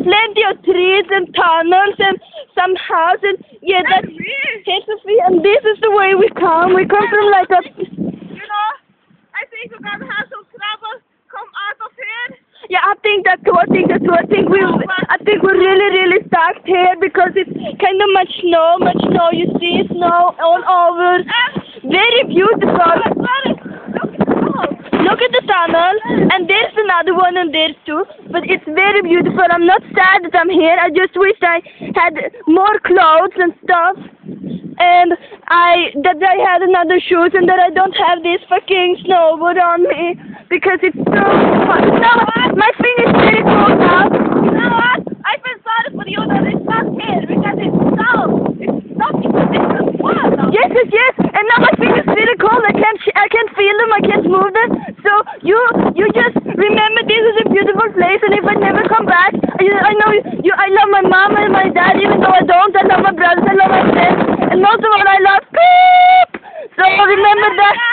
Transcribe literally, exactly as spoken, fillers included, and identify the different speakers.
Speaker 1: plenty of trees and tunnels and some houses. Yeah, that's hey Sophie, and this is the way we come. We come from like a.
Speaker 2: You know, I think we're gonna have some trouble come out of here.
Speaker 1: Yeah, I think that's what I think that's what I think we I think we're really really stuck here because it's kind of much snow, much snow. You see snow all over. Very beautiful. Look at the tunnel, and there's another one, and there's two. But it's very beautiful. I'm not sad that I'm here. I just wish I had more clothes and stuff, and I that I had another shoes, and that I don't have this fucking snowboard on me because it's so hot. No, my fingers really cold now.
Speaker 2: You know what? I feel sorry for you that it's not here because it's snow. It's not because it's just water.
Speaker 1: Yes, yes, yes. And now my fingers really cold. I can't, I can't feel them. I can't move them. So you, you just remember this is a beautiful place. And if I never come back, I, I know you, you. I love my mom and my dad, even though I don't. I love my brothers. I love my friends. And most of all, I love Peep. So remember that.